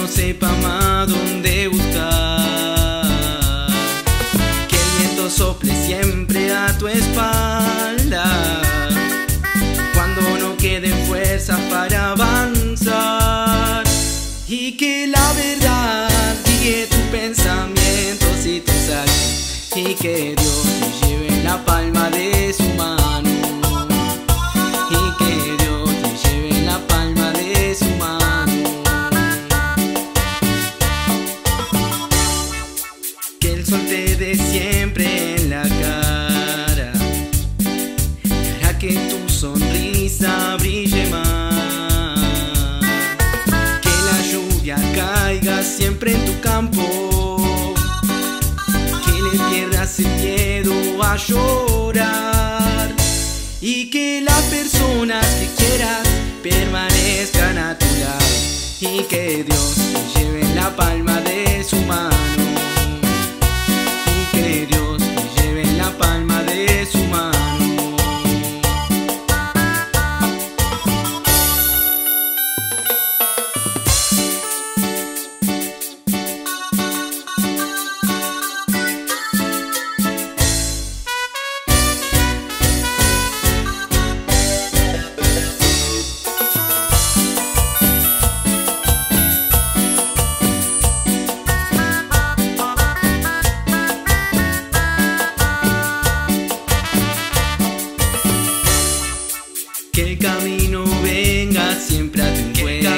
no sepa más dónde buscar, que el viento sople siempre a tu espalda, cuando no queden fuerzas para avanzar, y que la verdad guíe tus pensamientos y tus actos, y que Dios te lleve en la palma de su mano, y que Dios te lleve en la palma de su mano. Que el sol te dé siempre en la cara, hará que tu sonrisa brille más, que la lluvia caiga siempre en tu campo, que le pierdas el miedo a llorar, y que las personas que quieras permanezcan a tu lado, y que Dios te lleve en la palma de su mano, y que Dios te lleve en la palma de su mano. Que el camino venga siempre a tu encuentro,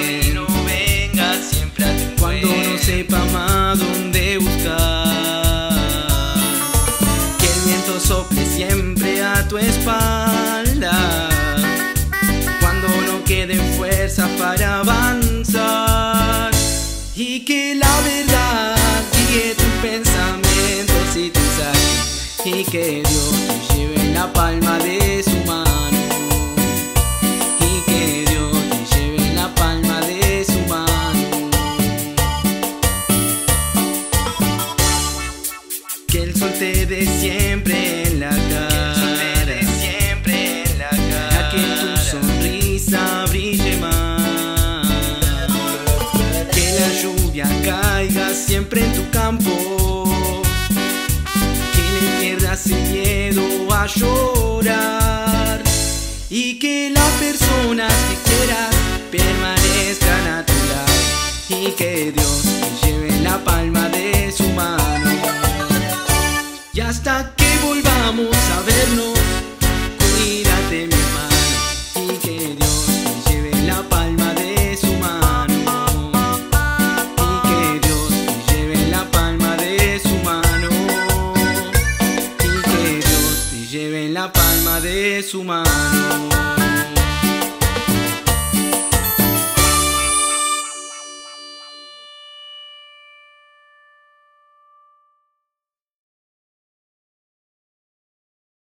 cuando no sepa más dónde buscar, que el viento sople siempre a tu espalda, cuando no queden fuerzas para avanzar, y que la verdad guíe tus pensamientos y tus actos, y que Dios te lleve en la palma de su mano, que el sol te dé siempre en la cara, a que tu sonrisa brille más, que la lluvia caiga siempre en tu campo, que le pierdas el miedo a llorar, y que las personas que quieras permanezcan a tu lado, y que Dios te lleve en la palma de su mano. Y hasta que volvamos a vernos, cuídate mi hermano, y que Dios te lleve en la palma de su mano, y que Dios te lleve en la palma de su mano, y que Dios te lleve en la palma de su mano.